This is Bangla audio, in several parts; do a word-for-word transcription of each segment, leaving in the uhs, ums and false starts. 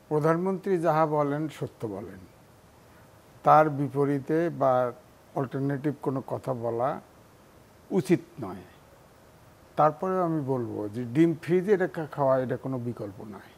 প্রধানমন্ত্রী যাহা বলেন সত্য বলেন, তার বিপরীতে বা অল্টারনেটিভ কোনো কথা বলা উচিত নয়। তারপরেও আমি বলবো যে ডিম ফ্রিজে রেখে খাওয়া এটা কোনো বিকল্প নয়।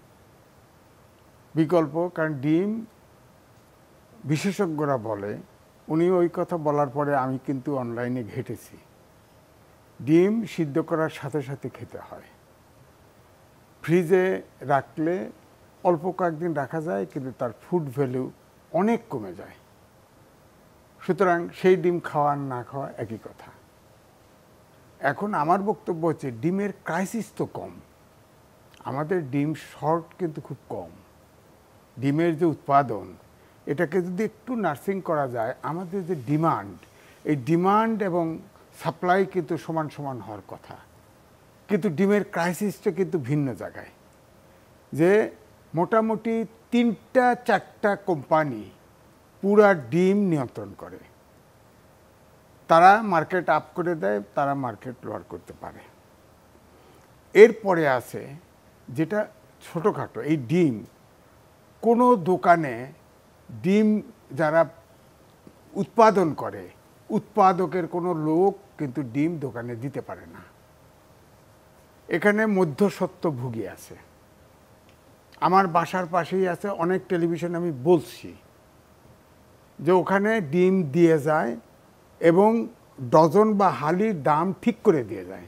বিকল্প কারণ ডিম বিশেষজ্ঞরা বলে, উনি ওই কথা বলার পরে আমি কিন্তু অনলাইনে ঘেটেছি, ডিম সিদ্ধ করার সাথে সাথে খেতে হয়। ফ্রিজে রাখলে অল্প কয়েকদিন রাখা যায়, কিন্তু তার ফুড ভ্যালু অনেক কমে যায়। সুতরাং সেই ডিম খাওয়া না খাওয়া একই কথা। এখন আমার বক্তব্য হচ্ছে ডিমের ক্রাইসিস তো কম, আমাদের ডিম শর্ট কিন্তু খুব কম। ডিমের যে উৎপাদন, এটাকে যদি একটু নার্সিং করা যায়, আমাদের যে ডিমান্ড, এই ডিমান্ড এবং সাপ্লাই কিন্তু সমান সমান হওয়ার কথা। কিন্তু ডিমের ক্রাইসিসটা কিন্তু ভিন্ন জায়গায়, যে মোটামুটি তিনটা চারটা কোম্পানি পুরা ডিম নিয়ন্ত্রণ করে। তারা মার্কেট আপ করে দেয়, তারা মার্কেট লোয়ার করতে পারে। এরপরে আছে যেটা ছোটোখাটো, এই ডিম কোনো দোকানে ডিম যারা উৎপাদন করে, উৎপাদকের কোনো লোক কিন্তু ডিম দোকানে দিতে পারে না। এখানে মধ্যস্বত্ব ভুগি আছে। আমার বাসার পাশেই আছে অনেক টেলিভিশন, আমি বলছি যে ওখানে ডিম দিয়ে যায় এবং ডজন বা হালির দাম ঠিক করে দিয়ে যায়,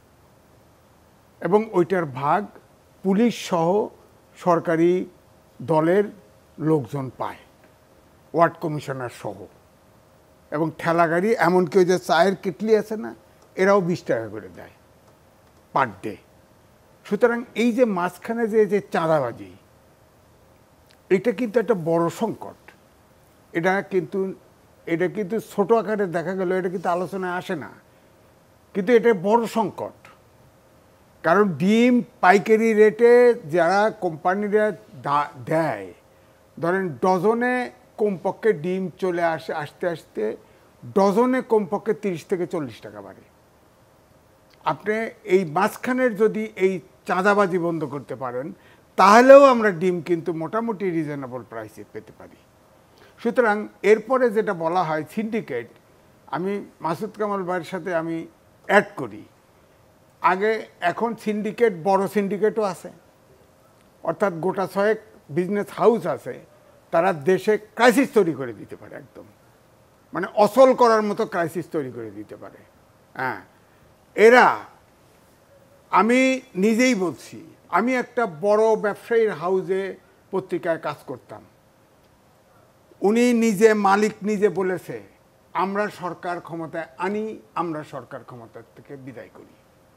এবং ওইটার ভাগ পুলিশ সহ সরকারি দলের লোকজন পায়, ওয়ার্ড কমিশনার সহ, এবং ঠেলা গাড়ি, এমনকি ওই যে চায়ের কিটলি আছে না, এরাও বিশ টাকা করে দেয় পার ডে। সুতরাং এই যে মাঝখানে যে যে চাঁদাবাজি, এটা কিন্তু একটা বড় সংকট। এটা কিন্তু এটা কিন্তু ছোট আকারে দেখা গেল, এটা কিন্তু আলোচনায় আসে না, কিন্তু এটা বড় সংকট। কারণ ডিম পাইকারি রেটে যারা কোম্পানিরা দেয়, ধরেন ডজনে কমপক্ষে ডিম চলে আসে, আসতে আসতে ডজনে কমপক্ষে তিরিশ থেকে চল্লিশ টাকা বাড়ে। আপনি এই মাঝখানের যদি এই চাঁদাবাজি বন্ধ করতে পারেন, তাহলেও আমরা ডিম কিন্তু মোটামুটি রিজনেবল প্রাইসে পেতে পারি। সুতরাং এরপরে যেটা বলা হয় সিন্ডিকেট, আমি মাসুদ কামাল ভাইয়ের সাথে আমি অ্যাড করি, আগে এখন সিন্ডিকেট, বড় সিন্ডিকেটও আছে, অর্থাৎ গোটা ছয়েক বিজনেস হাউস আছে, তারা দেশে ক্রাইসিস তৈরি করে দিতে পারে, একদম মানে অসল করার মতো ক্রাইসিস তৈরি করে দিতে পারে। হ্যাঁ, এরা, আমি নিজেই বলছি, আমি একটা বড় ব্যবসায়ীর হাউসে পত্রিকায় কাজ করতাম, উনি নিজে মালিক নিজে বলেছে আমরা সরকার ক্ষমতায় আনি, আমরা সরকার ক্ষমতার থেকে বিদায় করি,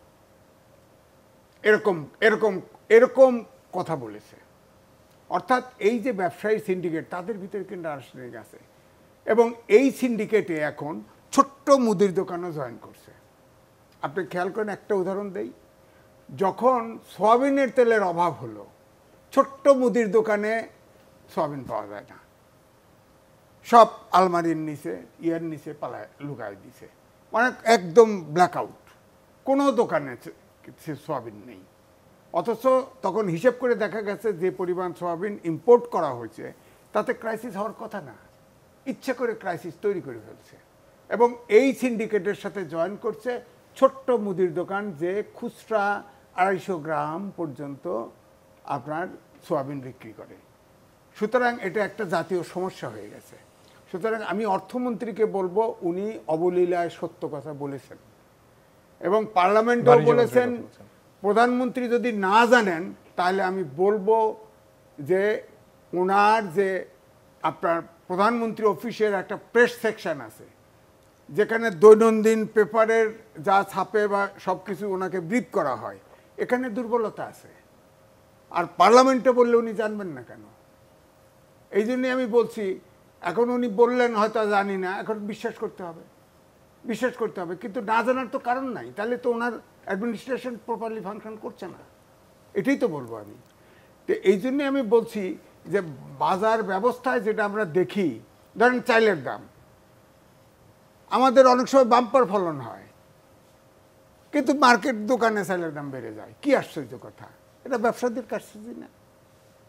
এরকম এরকম এরকম কথা বলেছে। অর্থাৎ এই যে ব্যবসায়ী সিন্ডিকেট, তাদের ভিতরে কিন্তু আর্সেনিক আছে, এবং এই সিন্ডিকেটে এখন ছোট্ট মুদির দোকানও জয়েন করছে। আপনি খেয়াল করেন, একটা উদাহরণ দেই, যখন সয়াবিনের তেলের অভাব হলো, ছোট্ট মুদির দোকানে সয়াবিন পাওয়া যায় না, সব আলমারির নিচে, ইয়ার নিচে পালায় লুকায় দিছে, মানে একদম ব্ল্যাক আউট, কোনো দোকানে সয়াবিন নেই। অথচ তখন হিসেব করে দেখা গেছে যে পরিমাণ সয়াবিন ইম্পোর্ট করা হয়েছে, তাতে ক্রাইসিস হওয়ার কথা না, ইচ্ছে করে ক্রাইসিস তৈরি করে ফেলছে। এবং এই সিন্ডিকেটের সাথে জয়েন করছে ছোট্ট মুদির দোকান, যে খুচরা আড়াইশো গ্রাম পর্যন্ত আপনার সয়াবিন বিক্রি করে। সুতরাং এটা একটা জাতীয় সমস্যা হয়ে গেছে। সুতরাং আমি অর্থমন্ত্রীকে বলবো, উনি অবলীলায় সত্য কথা বলেছেন, এবং পার্লামেন্টেও বলেছেন। প্রধানমন্ত্রী যদি না জানেন, তাহলে আমি বলবো যে ওনার যে আপনার প্রধানমন্ত্রী অফিসের একটা প্রেস সেকশন আছে, যেখানে দৈনন্দিন পেপারের যা ছাপে বা সব কিছু ওনাকে ব্রিফ করা হয়, এখানে দুর্বলতা আছে। আর পার্লামেন্টে বললে উনি জানবেন না কেন? এই জন্যই আমি বলছি, এখন উনি বললেন হয়তো জানি না, এখন বিশ্বাস করতে হবে, বিশ্বাস করতে হবে, কিন্তু না জানার তো কারণ নাই, তাহলে তো ওনার অ্যাডমিনিস্ট্রেশন প্রপারলি ফাংশন করছে না, এটাই তো বলবো আমি। তো এই জন্যই আমি বলছি যে বাজার ব্যবস্থায় যেটা আমরা দেখি, ধরেন চাইলের দাম, আমাদের অনেক সময় বাম্পার ফলন হয়, কিন্তু মার্কেট দোকানে চাইলের দাম বেড়ে যায়, কি আশ্চর্য কথা! এটা ব্যবসায়ীদের কারসাজি না?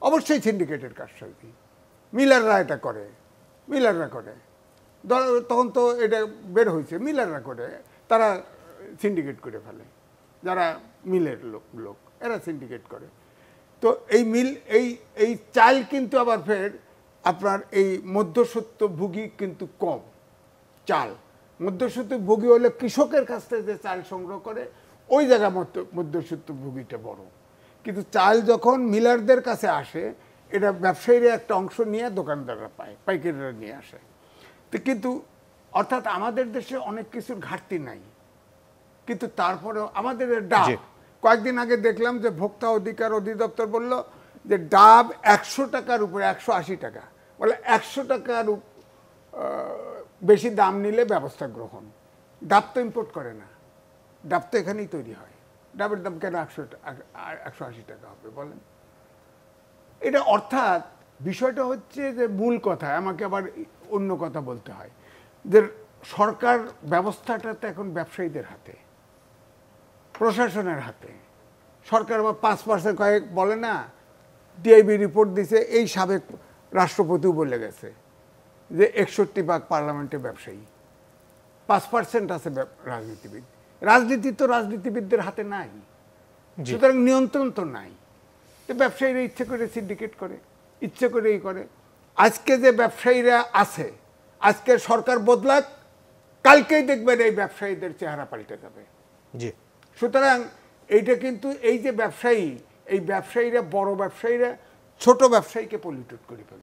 অবশ্যই সিন্ডিকেটের কারসাজি। মিলাররা এটা করে, মিলাররা করে, তখন তো এটা বের হয়েছে, মিলাররা করে, তারা সিন্ডিকেট করে ফেলে, যারা মিলের লোক লোক এরা সিন্ডিকেট করে। তো এই মিল এই এই চাল কিন্তু আবার ফের আপনার এই মধ্যস্বত্ব ভোগী কিন্তু কম চাল। মধ্যস্বত্ব ভোগী হলে কৃষকের কাছ থেকে যে চাল সংগ্রহ করে ওই জায়গা মধ্যস্বত্ব ভোগীটা বড়। কিন্তু চাল যখন মিলারদের কাছে আসে, এটা ব্যবসায়ীরা একটা অংশ নিয়ে দোকানদাররা পায়, পাইকারিরা নিয়ে আসে। তো কিন্তু অর্থাৎ আমাদের দেশে অনেক কিছুর ঘাটতি নাই, কিন্তু তারপরেও আমাদের ডাব, কয়েকদিন আগে দেখলাম যে ভোক্তা অধিকার অধিদপ্তর বলল যে ডাব একশো টাকার উপরে, একশো আশি টাকা, বলে একশো টাকার বেশি দাম নিলে ব্যবস্থা গ্রহণ। ডাব তো ইম্পোর্ট করে না, ডাব তো এখানেই তৈরি হয়, ডাবের দাম কেন একশো একশো আশি টাকা হবে বলেন? এটা অর্থাৎ বিষয়টা হচ্ছে যে মূল কথা, আমাকে আবার অন্য কথা বলতে হয় যে সরকার ব্যবস্থাটা তো এখন ব্যবসায়ীদের হাতে, প্রশাসনের হাতে। সরকার আবার পাঁচ পার্সেন্ট কয়েক বলে না, টিআইবি রিপোর্ট দিছে, এই সাবেক রাষ্ট্রপতিও বলে গেছে যে একষট্টি ভাগ পার্লামেন্টে ব্যবসায়ী, পাঁচ পার্সেন্ট আছে রাজনীতিবিদ। রাজনীতি তো রাজনীতিবিদদের হাতে নাই, সুতরাং নিয়ন্ত্রণ তো নাই। তো ব্যবসায়ীরা ইচ্ছে করে সিন্ডিকেট করে, ইচ্ছে করে এই করে। আজকে যে ব্যবসায়ীরা আছে, আজকে সরকার বদলাক, কালকেই দেখবেন এই ব্যবসায়ীদের চেহারা পাল্টে যাবে। জি, সুতরাং এইটা কিন্তু এই যে ব্যবসায়ী, এই ব্যবসায়ীরা, বড় ব্যবসায়ীরা ছোট ব্যবসায়ীকে পলিউটেড করে ফেলে।